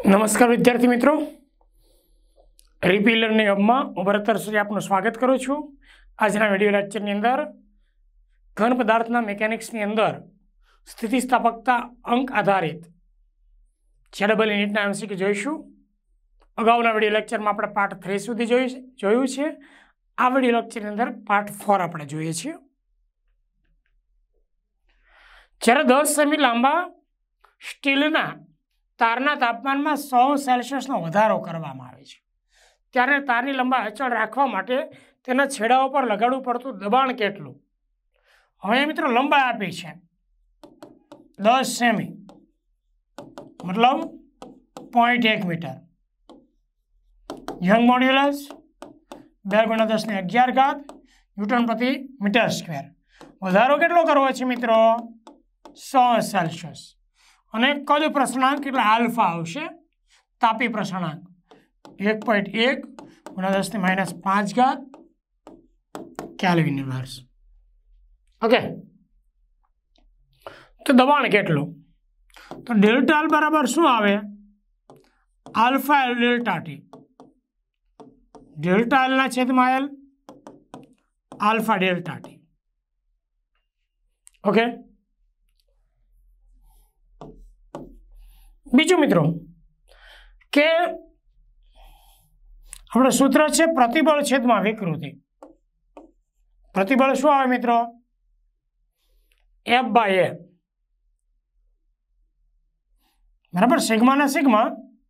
નમસ્કાર વિદ્યાર્થી મિત્રો, રીપી લર્નિંગ હબમાં હું ભરત સરસરી આપનું સ્વાગત કરું છું. આજના વિડીયો લેક્ચરની અંદર ઘન પદાર્થના મિકેનિક્સની અંદર સ્થિતિસ્થાપકતા અંક આધારિત જેડબલ યુનિટના એમસીક્યુ જોઈશું. અગાઉના વિડીયો લેક્ચરમાં આપણે પાર્ટ 3 સુધી જોયું છે. આ વિડીયો લેક્ચરની અંદર પાર્ટ 4 આપણે જોઈએ છીએ. જ્યારે 10 સેમી લાંબા સ્ટીલના તારના તાપમાનમાં 100 સેલ્સિયસનો વધારો કરવામાં આવે છે ત્યારે તારની લંબાઈ અચળ રાખવા માટે તેના છેડાઓ પર લગાડવું પડતું દબાણ કેટલું? હવે મિત્રો લંબાઈ આપી છે 10 સેમી મતલબ 0.1 મીટર. યંગ મોડ્યુલસ 2 × 10⁻11 ન્યૂટન પ્રતિ મીટર સ્ક્વેર. વધારો કેટલો કરવો છે મિત્રો? 100 સેલ્સિયસ. અને કદ પ્રસરણાંક એટલે આલ્ફા આવશે. તાપી પ્રસરણાંક 1.1 × 10⁻5 કેલ્વિન ઇન્વર્સ. ઓકે, તો દબાણ કેટલું? તો ડેલ્ટા એલ બરાબર શું આવે? Alpha L delta T. Delta L ના છેદમાં L alpha delta T. Okay, બીજું મિત્રો કે આપણે સૂત્ર છે પ્રતિબળ છેદમાં વિકૃતિ. પ્રતિબળ શું આવે મિત્રો? F/A બરાબર સિગ્મા ના સિગ્મા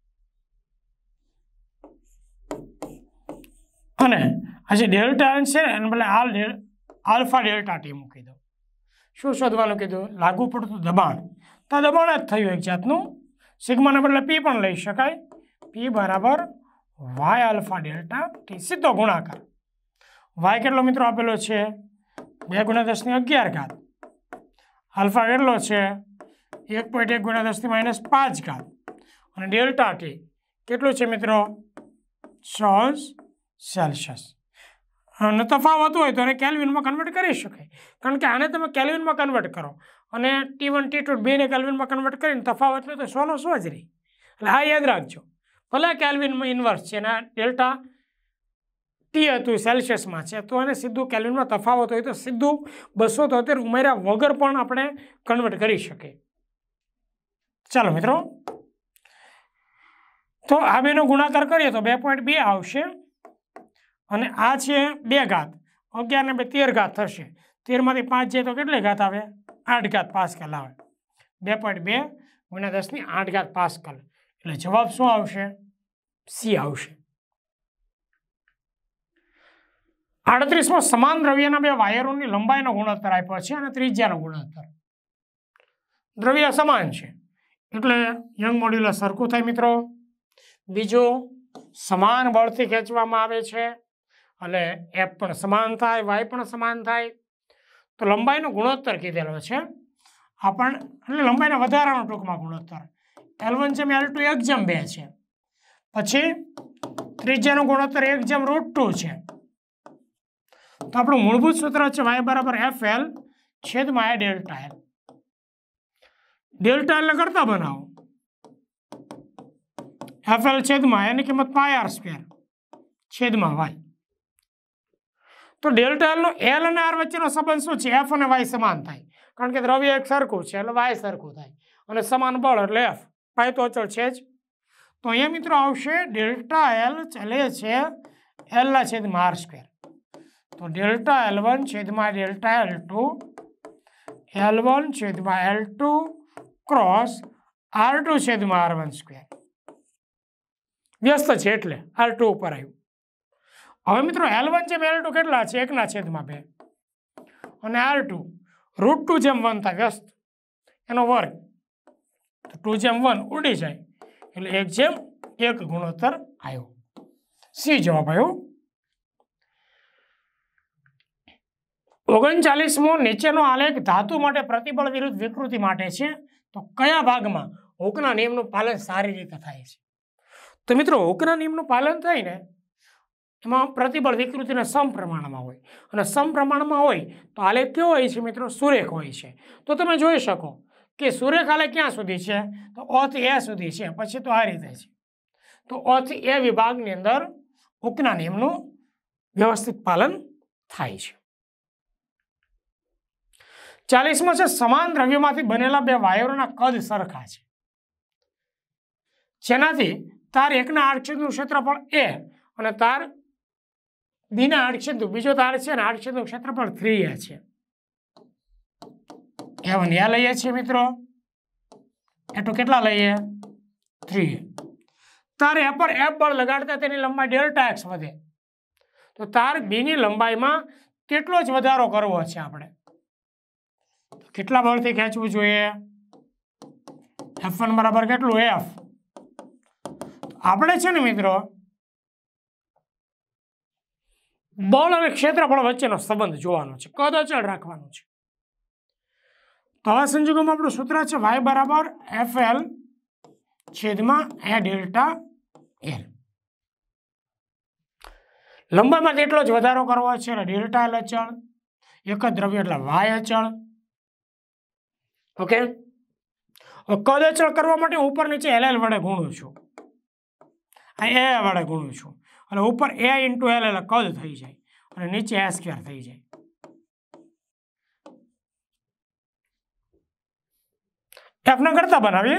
અને આ જે ડેલ્ટા છે એને બદલે આલ્ફા ડેલ્ટા ટી મૂકી દો. શું શોધવાનું કીધું? લાગુ પડતું દબાણ. તો દબાણ જ થયું એક જાતનું. સિગ્માને બદલે પી પણ લઈ શકાય. પી બરાબર વાય આલ્ફા ડેલ્ટા ટી. સીધો ગુણાકાર. વાય કેટલો મિત્રો આપેલો છે? 2 × 10⁻11. આલ્ફા કેટલો છે? 1.1 × 10⁻5. અને ડેલ્ટા ટી કેટલું છે મિત્રો? 100 સેલ્સિયસ. અને તફાવત હોય તો એને કેલ્વિનમાં કન્વર્ટ કરી શકાય. કારણ કે આને તમે કેલ્વિનમાં કન્વર્ટ કરો અને T1 T2 બેને કેલ્વિનમાં કન્વર્ટ કરીને તફાવત લે તો 100 નો 100 જ રહે. એટલે હા યાદ રાખજો. ભલે કેલ્વિનમાં ઇન્વર્સ છે અને ડેલ્ટા ટી હતું સેલ્સિયસમાં છે તો એને સીધું કેલ્વિનમાં તફાવત હોય તો સીધું 273 ઉમેર્યા વગર પણ આપણે કન્વર્ટ કરી શકીએ. ચાલો મિત્રો, તો આ બેનો ગુણાકાર કરીએ તો 2.2 આવશે અને આ છે 2 ઘાત. 11 ને 2 13 ઘાત થશે. 13 માંથી 5 જાય તો કેટલી ઘાત આવે? 8 ઘાત પાસ્કલ આવે. 2.2 × 10⁸ પાસ્કલ. એટલે જવાબ શું આવશે? સી આવશે. 38માં સમાન દ્રવ્યના 2 વાયરોની લંબાઈનો ગુણોત્તર આપ્યો છે અને ત્રિજ્યાનો ગુણોત્તર. દ્રવ્ય સમાન છે એટલે યંગ મોડ્યુલસ સરખું થાય મિત્રો. બીજું, સમાન બળથી ખેંચવામાં આવે છે એટલે એફ પણ સમાન થાય, વાય પણ સમાન થાય. તો લંબાઈનો ગુણોત્તર કીધેલો છે આપણે, એટલે લંબાઈના વધારાનો ટૂંકમાં ગુણોત્તર. L1/L2 1/2 છે. પછી ત્રિજ્યાનો ગુણોત્તર 1/√2 છે. તો આપણું મૂળભૂત સૂત્ર છે y બરાબર FL છેદમાં I delta L. Delta L કરતા બનાવો. FL છેદમાં એની કિંમત πr² છેદમાં y. તો ડેલ્ટા એલ નો એલ અને આર વચ્ચેનો સંબંધ શું છે? એફ અને વાય સમાન થાય. કારણ કે દ્રવ્ય એક સરખું છે એટલે વાય સરખું થાય અને સમાન બળ એટલે એફ. પાય તો અચળ છે જ. તો અહીંયા મિત્રો આવશે ડેલ્ટા એલ ચાલે છે એલ ના છેદમાં r². તો ડેલ્ટા L1 છેદમાં ડેલ્ટા L2 L1 છેદમાં L2 ક્રોસ R2 છેદમાં R1². વ્યસ્ત છે એટલે R2 ઉપર આવ્યું. હવે મિત્રો L1/L2 કેટલા છે? 1/2 અને R2 √2/1 થાય વ્યસ્ત એનો વર્ગ. તો 2/1 ઉડી જાય એટલે 1/1 ગુણોત્તર આવ્યો. સી જવાબ આવ્યો. 39મો નીચેનો આલેખ ધાતુ માટે પ્રતિબળ વિરુદ્ધ વિકૃતિ માટે છે. તો કયા ભાગમાં હુકના નિયમનું પાલન સારી રીતે થાય છે? તો મિત્રો હુકના નિયમનું પાલન થાય ને એમાં પ્રતિબળ વિકૃતિના સમપ્રમાણમાં હોય અને સમપ્રમાણમાં હોય તો આલેખ કેવો હોય છે મિત્રો? સુરેખ હોય છે. તો તમે જોઈ શકો કે સૂર્યખાલી ક્યાં સુધી છે તો O થી A સુધી છે, પછી તો આ રીતે છે, તો O થી A વિભાગની અંદર હુકના નિયમનું વ્યવસ્થિત પાલન થાય છે। 40મો છે સમાન દ્રવ્યમાંથી બનેલા બે વાયરોના કદ સરખા છે, જેનાથી તાર એકના આડછેદનું ક્ષેત્રફળ A અને તાર બીના આડછેદનું બીજો તાર છે અને આડછેદનું ક્ષેત્રફળ 3A છે। A1 A લઈએ છીએ મિત્રો, A2 કેટલા લઈએ 3A। તાર A પર F બળ લગાડતા તેની લંબાઈ ડેલ્ટા x વધે, તો તાર B ની લંબાઈમાં કેટલો જ વધારો કરવો છે આપણે, કેટલા બળથી ખેંચવું જોઈએ, F1 બરાબર કેટલું F। આપણે છે ને મિત્રો બળ અને ક્ષેત્રફળ વચ્ચેનો સંબંધ જોવાનો છે, કદ અચળ રાખવાનું છે। તો આવા સંજોગોમાં આપણું સૂત્ર છે y બરાબર FL છેદમાં A ડેલ્ટા L। લંબાઈમાં એટલો જ વધારો કરવો છે એટલે ડેલ્ટા L અચળ, એક જ દ્રવ્ય એટલે y અચળ। ઓકે, કદ અચળ કરવા માટે ઉપર નીચે LL વડે ગુણું છું, આ A વડે ગુણું છું, અને ઉપર A ઇન્ટુ L એટલે કદ થઈ જાય અને નીચે A સ્ક્વેર થઈ જાય। F ના કરતા બનાવીએ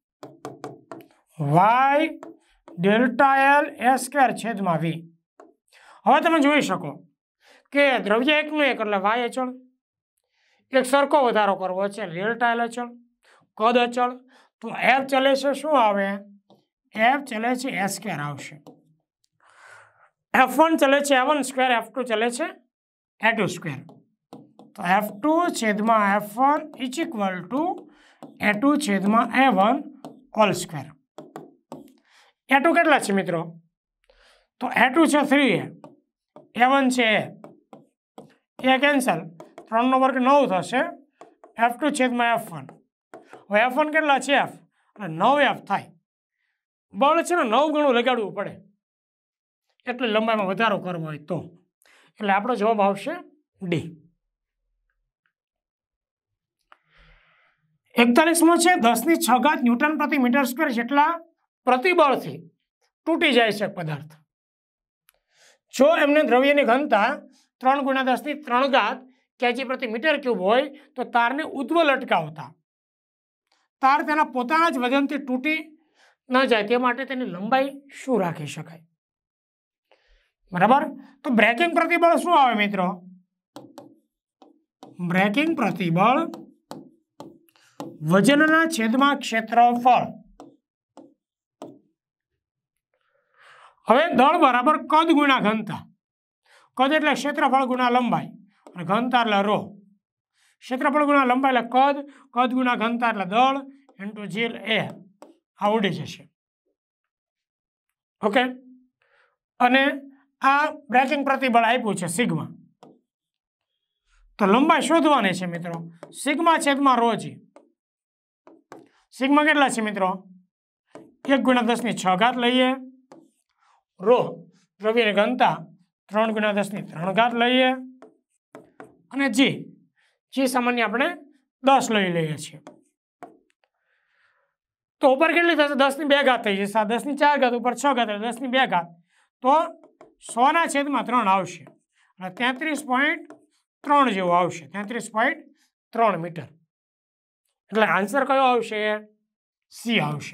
y delta L A square છેદમાં V। હવે તમે જોઈ શકો કે દ્રવ્ય એકનું એક એટલે y અચળ, એક સરખો વધારો કરવો છે ડેલ્ટા L અચળ, કદ અચળ, તો F ચલે છે શું આવે, F ચલે છે A સ્ક્વેર આવશે, F1 ચલે છે A1 સ્ક્વેર, F2 ચલે છે A2 સ્ક્વેર, તો F2 છેદમાં F1 is equal two A2 છેદમાં A1 હોલ સ્ક્વેર। A2 કેટલા છે મિત્રો, તો A2 છે 3A, A1 છે A કેન્સલ, 3 નો વર્ગ 9 થશે, F2 છેદમાં F1, હવે F1 કેટલા છે F અને 9F થાય, બળ છે ને 9 ગણું લગાડવું પડે એટલે લંબાઈમાં વધારો કરવો હોય તો, એટલે આપણો જવાબ આવશે ડી। 41મો છે 10⁶ ન્યૂટન પ્રતિ મીટર સ્ક્વેર જેટલા પ્રતિબળથી તૂટી જાય છે પદાર્થ, જો એમને દ્રવ્યની ઘનતા 3 × 10⁻³ kg પ્રતિ મીટર ક્યુબ હોય તો તારને ઉધ્વ લટકાવતા તાર તેના પોતાના જ વજનથી તૂટી ન જાય તે માટે તેની લંબાઈ શું રાખી શકાય, બરાબર। તો બ્રેકિંગ પ્રતિબળ શું આવે મિત્રો, બ્રેકિંગ પ્રતિબળ વજનના છેદમાં ક્ષેત્રફળ। હવે દળ બરાબર કદ ગુણ્યા ઘનતા, કદ એટલે ક્ષેત્રફળ ગુણ્યા લંબાઈ અને ઘનતા એટલે રો, ક્ષેત્રફળ ગુણ્યા લંબાઈ એટલે કદ, કદ ગુણ્યા ઘનતા એટલે દળ ઇન્ટુ G A, આ ઉડી જશે। ઓકે, અને આ બ્રેકિંગ પ્રતિબળ આપ્યું છે સિગ્મા, તો લંબાઈ શોધવાની છે મિત્રો, સિગ્મા છેદમાં રો G। સિગ્મા કેટલા છે મિત્રો, 1 × 10⁶ લઈએ, રો દ્રવ્યની ઘનતા 3 × 10⁻³ લઈએ, અને G સામાન્ય આપણે 10 લઈ લઈએ છીએ, તો ઉપર કેટલી થશે 10⁻² થઈ જશે, 10⁴ ઉપર 6 એટલે 10⁻², તો 100/3 આવશે અને 33.3 જેવું આવશે, 33.3 મીટર, એટલે આન્સર કયો આવશે, સી આવશે।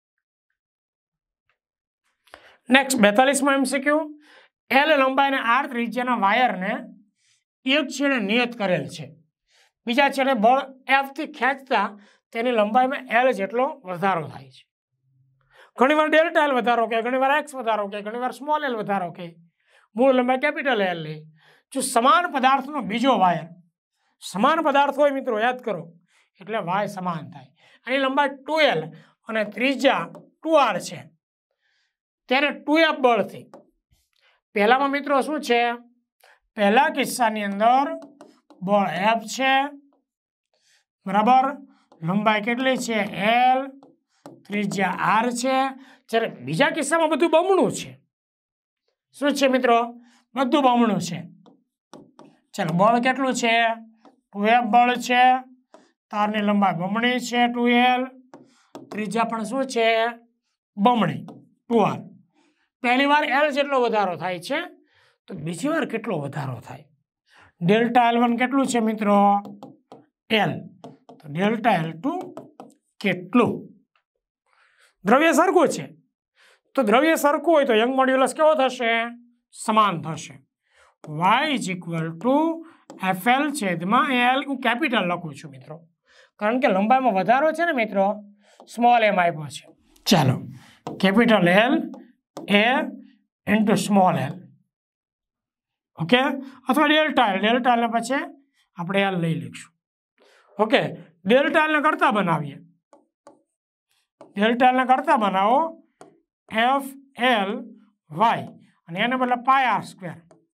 નેક્સ્ટ 42મો MCQ, L લંબાઈને R ત્રિજ્યાના વાયરને એક છેડે નિયત કરેલ છે, બીજા છેડે બળ F થી ખેંચતા તેની લંબાઈમાં L જેટલો વધારો થાય છે, ઘણીવાર ડેલ્ટા L વધારો કહે, ઘણીવાર X વધારો કહે, ઘણીવાર સ્મોલ L વધારો કહે, મૂળ લંબાઈ કેપિટલ L લે। જો સમાન પદાર્થનો બીજો વાયર, સમાન પદાર્થ હોય મિત્રો યાદ કરો એટલે y સમાન થાય, આની લંબાઈ 2L અને ત્રિજ્યા 2R છે, ત્યારે 2F બળથી, પહેલામાં મિત્રો શું છે, પહેલા કિસ્સાની અંદર બળ F છે, બરાબર, લંબાઈ કેટલી છે L, ત્રિજ્યા R છે, જ્યારે બીજા કિસ્સામાં બધું બમણું છે, શું છે મિત્રો, બધું બમણું છે। ચાલો બળ કેટલું છે, 2F બળ છે, તારની લંબાઈ બમણી છે 2l, ત્રિજ્યા પણ શું છે બમણી 2r. પહેલી વાર l જેટલો વધારો થાય છે તો બીજી વાર કેટલો વધારો થાય? ડેલ્ટા L1 કેટલું છે મિત્રો? l. તો ડેલ્ટા L2 કેટલું? દ્રવ્ય સરખું છે તો દ્રવ્ય સરખું હોય તો યંગ મોડ્યુલસ કેવો થશે? સમાન થશે. y is equal to fl છેદમાં l. હું કેપિટલ લખું છું મિત્રો કારણ કે લંબાઈમાં વધારો છે ને મિત્રો, સ્મોલ m આપ્યો છે. ચાલો, capital L a into small l. Okay, અથવા ડેલ્ટા L ને પછી આપણે l લઈ લઈશું. ઓકે, ડેલ્ટા L ને કરતા બનાવીએ. ડેલ્ટા L ને કરતા બનાવો f l y અને એને બદલે પાય r સ્ક્વેર.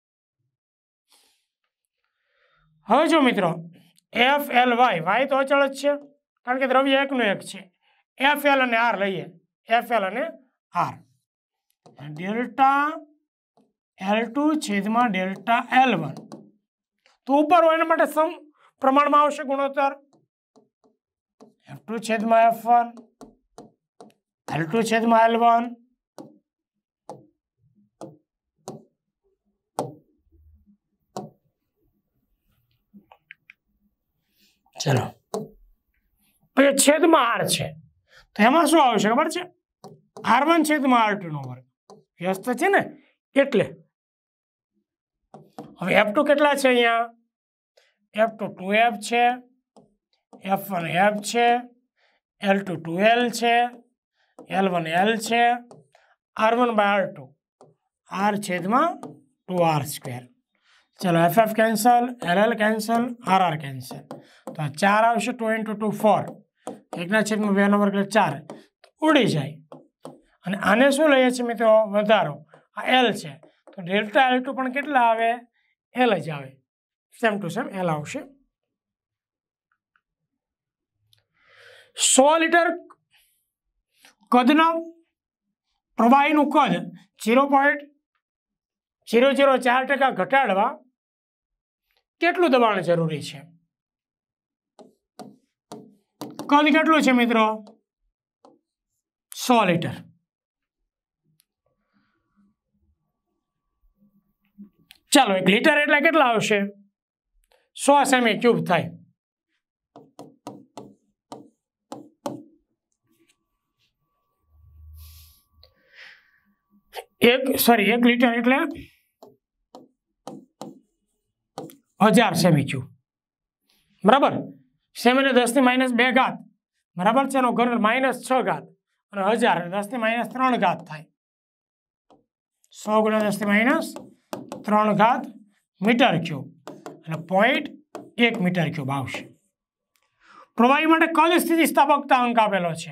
હવે જો મિત્રો f l y તો અચળ જ છે કારણ કે દ્રવ્ય એકનો એક છે. f l અને r લઈએ, f l અને r. ડેલ્ટા L2 છેદમાં ડેલ્ટા L1 તો ઉપર હોય એના માટે સમ પ્રમાણમાં આવશે ગુણોત્તર. f2 છેદમાં f1, L2 છેદમાં L1. ચલો, પછી છેદમાં r છે તો એમાં શું આવશે ખબર છે? r1 છેદમાં r2 નો વર્ગ. વ્યસ્ત છે ને એટલે. હવે f2 કેટલા છે અહીંયા? f2 2f છે, f1 f છે, L2 2l છે, L1 l છે, r1 બાય r2 r છેદમાં 2r સ્ક્વેર. ચલો, ff cancel, ll cancel, rr cancel. તો 4 આવશે. 2 × 2 4, 1/2 વર્ગ એટલે 4 ઉડી જાય. અને આને શું લઈએ છીએ મિત્રો? વધારો. આ l છે તો ડેલ્ટા L2 પણ કેટલા આવે? l જ આવે. સેમ ટુ સેમ l આવશે. 100 લિટર કદના પ્રવાહીનું કદ 0.004% ઘટાડવા કેટલું દબાણ જરૂરી છે? કદ કેટલું છે મિત્રો? 100 લિટર. ચાલો, 1 લિટર એટલે કેટલા આવશે? 100 સેમી ક્યુબ થાય. એક લિટર એટલે 1000 સેમી ક્યુબ. બરાબર. 7 ને 10 ની -2 ઘાત. બરાબર છે, એનો ઘન -6 ઘાત અને 1000 10 ની -3 ઘાત થાય. 100 × 10 ની -3 ઘાત મીટર ક્યુબ અને 0.1 મીટર ક્યુબ આવશે. પ્રવાહી માટે કદ સ્થિતિસ્થાપકતા અંક આપેલો છે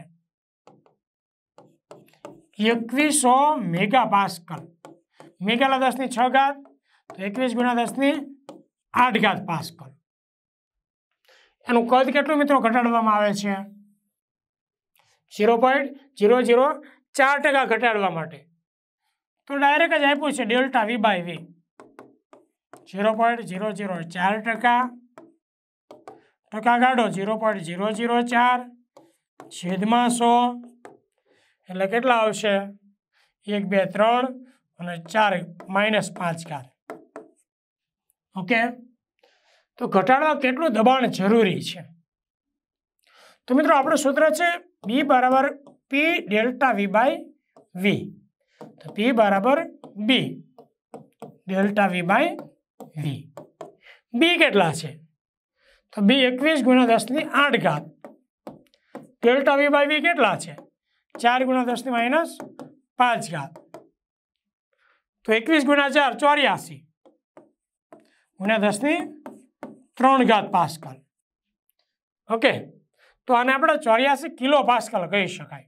2100 મેગાપાસ્કલ. મેગા 10 ની 6 ઘાત તો 21 × 10 ની 8 ઘાત પાસ્કલ. એનું કદ કેટલું મિત્રો ઘટાડવામાં આવે છે? 0.004% ઘટાડવા માટે તો ડાયરેક્ટ જ આપ્યું છે ડેલ્ટા v/v. 0.004% કાઢો 0.004 છેદમાં 100 એટલે કેટલા આવશે? 1 2 3 અને 4 -5 ઘાત. ઓકે, તો ઘટાડવા કેટલું દબાણ જરૂરી છે? તો મિત્રો આપણું સૂત્ર છે B બરાબર P ડેલ્ટા v/v. તો P બરાબર B ડેલ્ટા v/v. B કેટલા છે? તો B 21 × 10 ની 8 ઘાત. ડેલ્ટા v/v કેટલા છે? 4 × 10 ની -5 ઘાત. તો 21 × 4 84 × 10 ની 3 ઘાત પાસ્કલ. ઓકે, તો આને આપણે 84 કિલો પાસ્કલ કહી શકાય.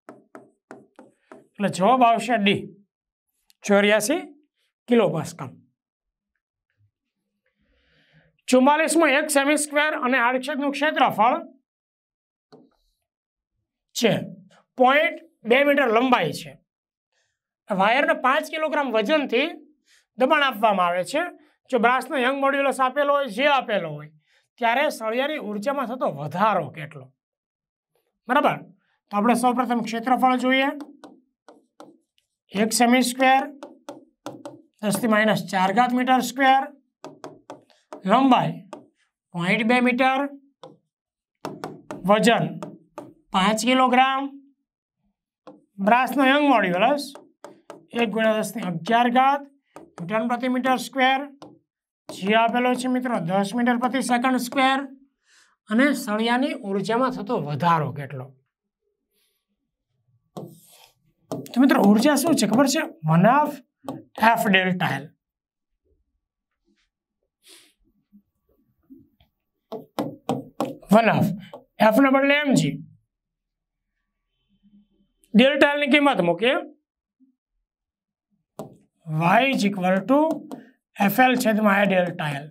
એટલે જવાબ આવશે D 84 કિલો પાસ્કલ. 44માં 1 સેમી સ્ક્વેર અને આડછેદનું ક્ષેત્રફળ છે 0.2 મીટર લંબાઈ છે. વાયરને 5 કિલોગ્રામ વજનથી દબાણ આપવામાં આવે છે. જો બ્રાસનો યંગ મોડ્યુલસ આપેલો હોય, જે આપેલો હોય ત્યારે સળિયાની ઉર્જામાં થતો વધારો કેટલો? બરાબર, તો આપણે સૌપ્રથમ ક્ષેત્રફળ જોઈએ. 1 સેમી સ્ક્વેર 10⁻⁴ મીટર સ્ક્વેર, લંબાઈ 0.2 મીટર, વજન 5 કિલોગ્રામ, બ્રાસનો યંગ મોડ્યુલસ 1 × 10⁻11 ન્યૂટન પ્રતિ મીટર સ્ક્વેર, જે આપેલો છે મિત્રો 10 મીટર પ્રતિ સેકન્ડ સ્ક્વેર, અને સળિયાની ઉર્જામાં થતો વધારો કેટલો? તો મિત્રો ઉર્જા શું છે ખબર છે? 1/2 ડેલ્ટા એલ. 1/2 એફ ને બદલે mg. ડેલ્ટા એલ ની કિંમત મૂકીએ. y = FL/A delta L.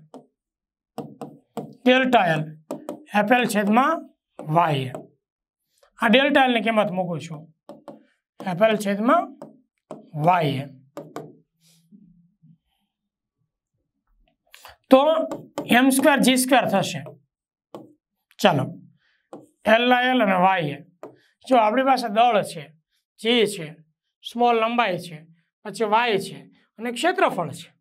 Delta L FL/y. આ ડેલ્ટા એલ ની કિંમત મૂકું છું. FL/y. તો m² g² થશે. ચાલો, L અને y. જો આપણી પાસે દળ છે, g છે, સ્મોલ લંબાઈ છે, પછી y છે અને ક્ષેત્રફળ છે,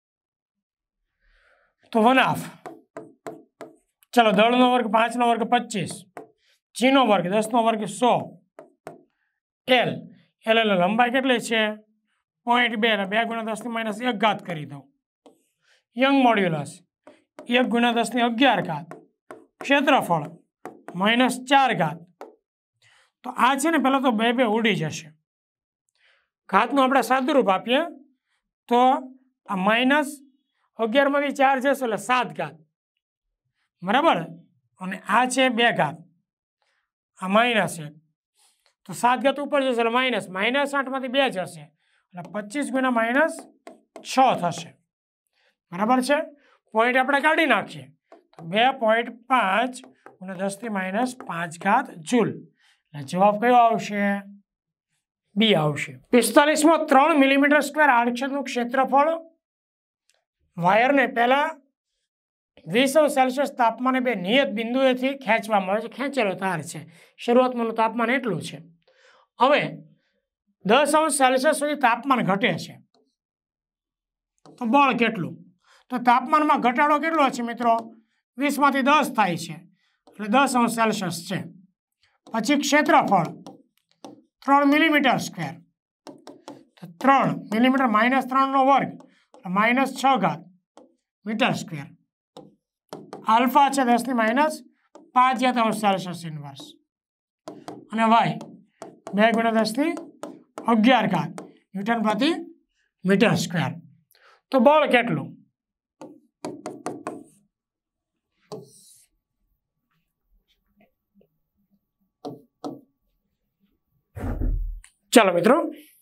તો 1/2. ચાલો, દળનો વર્ગ 5 નો વર્ગ 25, g નો વર્ગ 10 નો વર્ગ 100, L એટલે લંબાઈ કેટલી છે? 0.2 અને 2 × 10⁻1 કરી દઉં. યંગ મોડ્યુલસ 1 × 10⁻11, ક્ષેત્રફળ -4. તો આ છે ને પહેલાં તો 2 ઉડી જશે. ઘાતનું આપણે સાદુરૂપ આપીએ તો આ -11 માંથી 4 જશે એટલે 7. બરાબર, અને આ છે 2, આ -1, તો 7 ઉપર જશે એટલે -8 માંથી 2 જશે એટલે 25 × -6 થશે. બરાબર છે, પોઈન્ટ આપણે કાઢી નાખીએ તો 2.5 × 10⁻5 જૂલ. એટલે જવાબ કયો આવશે? બી આવશે. 45માં 3 મિલીમીટર સ્ક્વેર આડછેદનું ક્ષેત્રફળ વાયરને પહેલા 20°C તાપમાને 2 નિયત બિંદુએથી ખેંચવામાં આવે છે. ખેંચેલો તાર છે, શરૂઆતમાં તાપમાન એટલું છે. હવે 10°C સુધી તાપમાન ઘટે છે, તો બળ કેટલું? તો તાપમાનમાં ઘટાડો કેટલો છે મિત્રો? 20 માંથી 10 થાય છે એટલે 10°C છે. પછી ક્ષેત્રફળ 3 મિલીમીટર સ્ક્વેર, તો 3 મિલીમીટર -3 નો વર્ગ -6 મીટર સ્ક્વેર. આલ્ફા છે 10⁻5°C ઇન્વર્સ, અને y 2 × 10⁻11 ન્યૂટન પ્રતિ મીટર સ્ક્વેર. તો બળ કેટલું? ચાલો મિત્રો,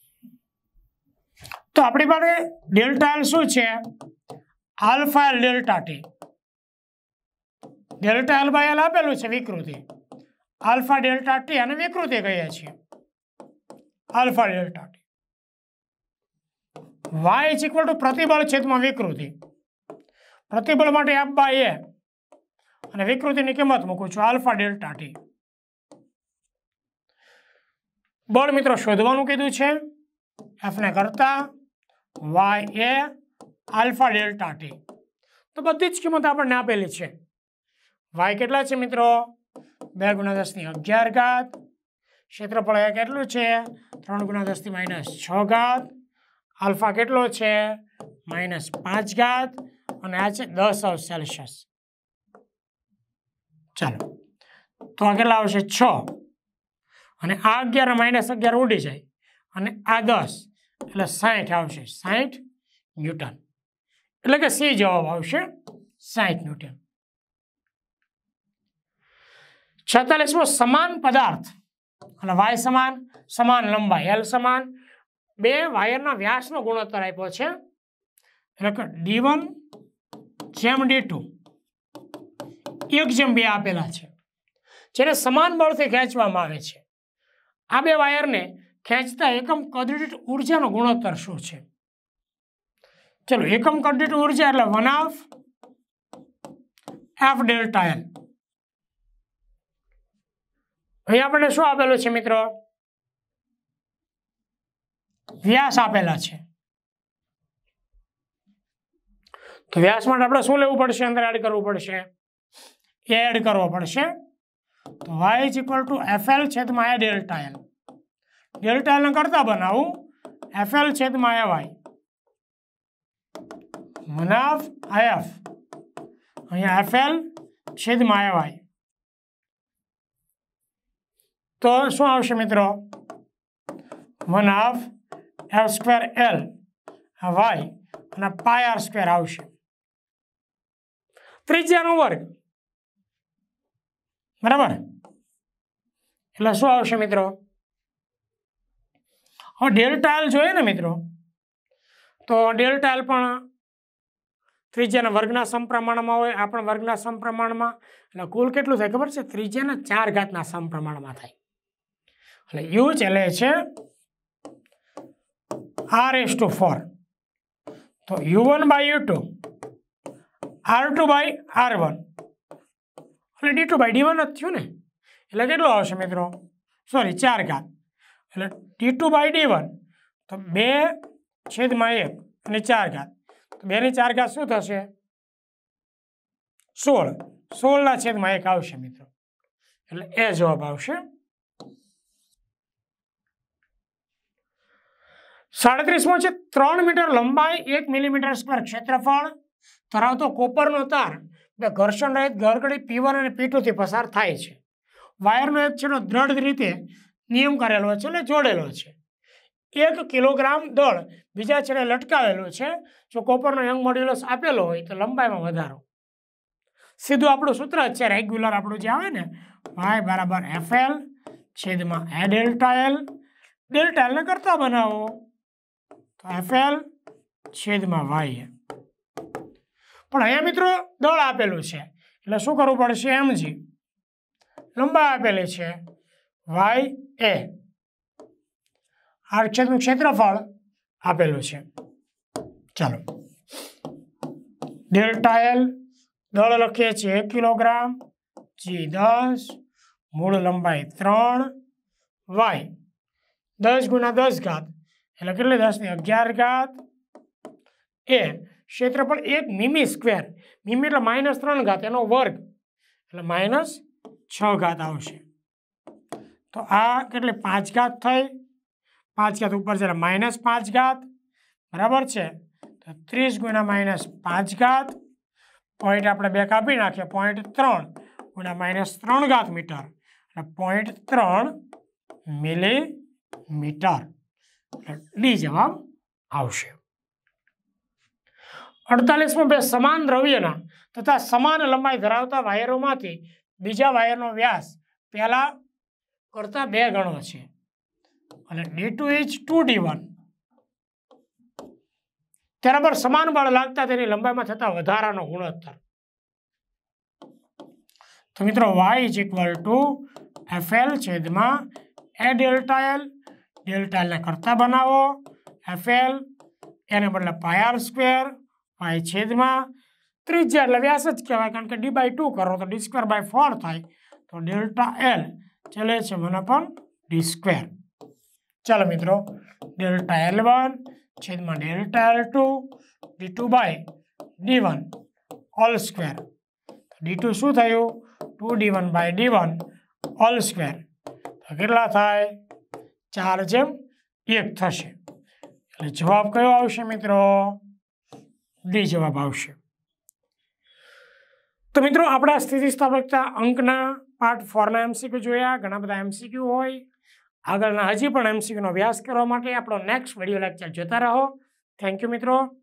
તો આપણી પાસે ડેલ્ટા એલ શું છે? Alpha L delta T. Delta L by L આપેલું છે વિકૃતિ. આલ્ફા ડેલ્ટા ટી અને વિકૃતિ કહીએ છીએ. Alpha delta T. y = પ્રતિબળ છેદમાં વિકૃતિ. પ્રતિબળ માટે f/a અને વિકૃતિની કિંમત મૂકું છું આલ્ફા ડેલ્ટા ટી. બળ મિત્રો શોધવાનું કીધું છે. f ને કરતા ya આલ્ફા ડેલ્ટા ટી. તો બધી જ કિંમત આપણને આપેલી છે. y કેટલા છે મિત્રો? 2 × 10⁻11. ક્ષેત્રફળ કેટલું છે? 3 × 10⁻6. આલ્ફા કેટલો છે? -5, અને આ છે 10°C. ચાલો, તો આ કેટલા આવશે? 6, અને આ 11 -11 ઉડી જાય, અને આ 10 એટલે 60 આવશે. 60 ન્યૂટન. એટલે કે સી જવાબ આવશે 60 ન્યૂટન. 46મો સમાન પદાર્થ અને y સમાન લંબાઈ L સમાન 2 વાયરના વ્યાસનો ગુણોત્તર આપ્યો છે. એટલે કે d1/d2 1/2 આપેલા છે, જેને સમાન બળથી ખેંચવામાં આવે છે. આ 2 વાયરને ખેંચતા એકમ કદ દીઠ ઉર્જાનો ગુણોત્તર શું છે? ચલો, એકમ કદ દીઠ ઉર્જા એટલે 1/2 એફ ડેલ્ટા એલ. અહીં આપણને શું આપેલું છે મિત્રો? વ્યાસ આપેલા છે. તો વ્યાસ માટે આપણે શું લેવું પડશે? અંદર એડ કરવું પડશે, એડ કરવો પડશે. તો y is equal to FL છેદમાં a delta L. Delta L ને કરતા બનાવું FL છેદમાં AY મનાફ IF. અહીંયા FL છેદમાં AY. તો શું આવશે મિત્રો? 1/2 F સ્ક્વેર L y અને પાય r સ્ક્વેર આવશે, ત્રિજ્યાનો વર્ગ. બરાબર? એટલે શું આવશે મિત્રો? હવે ડેલ્ટા એલ જોઈએ ને મિત્રો, તો ડેલ્ટા એલ પણ ત્રિજ્યાના વર્ગના સમપ્રમાણમાં હોય, આ પણ વર્ગના સમપ્રમાણમાં. એટલે કુલ કેટલું થાય ખબર છે? ત્રિજ્યાના 4 ઘાતના સમપ્રમાણમાં થાય. એટલે યુ ચાલે છે r⁴. તો u1 by u2 r2 by r1 એટલે d2 બાય d1 જ થયું ને. એટલે કેટલું આવશે મિત્રો? સોરી 4 ઘાત. એટલે d2 બાય d1 તો 2/1 અને 4 ઘાત. તો 2 ની 4 ઘાત શું થશે? 16. 16/1 આવશે મિત્રો. એટલે એ જવાબ આવશે. 37મો છે 3 મીટર લંબાઈ 1 મિલીમીટર સ્ક્વેર ક્ષેત્રફળ ધરાવતો કોપરનો તાર બે ઘર્ષણ રહિત ગરગડી P1 અને P2 થી પસાર થાય છે. વાયરનો એક છેડો દ્રઢ રીતે નિયમ કરેલો છે, એટલે જોડેલો છે. 1 કિલોગ્રામ દળ બીજા છેડે લટકાવેલો છે. જો કોપરનો યંગ મોડ્યુલસ આપેલો હોય તો લંબાઈમાં વધારો. સીધું આપણું સૂત્ર જ છે, રેગ્યુલર આપણું જે આવે ને, y બરાબર FL છેદમાં a delta L. Delta L ને કરતા બનાવો તો FL છેદમાં y. પણ અહીંયા મિત્રો દળ આપેલું છે, એટલે શું કરવું પડશે? mg. લંબાઈ આપેલી છે ya. આ ક્ષેત્રનું ક્ષેત્રફળ આપેલું છે. ચાલો, ડેલ્ટા એલ દળ લખીએ છીએ 1 કિલોગ્રામ, g 10, મૂળ લંબાઈ 3, y 10 × 10 ઘાત એટલે કેટલી? 10⁻11 ઘાત. એ ક્ષેત્રફળ 1 મીમી સ્ક્વેર. મીમી એટલે -3 ઘાત, એનો વર્ગ એટલે -6 ઘાત આવશે. તો આ કેટલી? 5 ઘાત થઈ. 5 ઘાત ઉપર છે એટલે -5 ઘાત. બરાબર છે? તો 30 × -5 ઘાત. પોઈન્ટ આપણે 2 કાપી નાખીએ. 0.3 × -3 ઘાત મીટર એટલે 0.3 મિલીમીટર. ડી જવાબ આવશે. 48મો બે સમાન દ્રવ્યના તથા સમાન લંબાઈ ધરાવતા વાયરોમાંથી બીજા વાયરનો વ્યાસ પહેલા કરતા 2 ગણો છે અને d2 ઇઝ 2d1. તેના પર સમાન બળ લાગતા તેની લંબાઈમાં થતા વધારાનો ગુણોત્તર. તો મિત્રો y is equal to FL છેદમાં a delta L. Delta L ને કરતા બનાવો FL, એને બદલે પાય r સ્ક્વેર, y છેદમાં ત્રિજ્યા એટલે વ્યાસ જ કહેવાય, કારણ કે d/2 કરો તો d²/4 થાય. તો ડેલ્ટા એલ ચાલે છે 1/d². ચાલો મિત્રો, ડેલ્ટા L1 છેદમાં delta L2 d2/d1 whole square. d2 શું થયું? 2d1/d1 whole square. તો કેટલા થાય? 4/1 થશે. એટલે જવાબ કયો આવશે મિત્રો? ડી જવાબ આવશે. તો મિત્રો આપણે સ્થિતિસ્થાપકતા અંકના પાર્ટ 4ના MCQ જોયા. ઘણા બધા MCQ હોય. આગળના હજી પણ MCQનો અભ્યાસ કરવા માટે આપણો નેક્સ્ટ વિડીયો લેક્ચર જોતા રહો. થેન્ક યુ મિત્રો.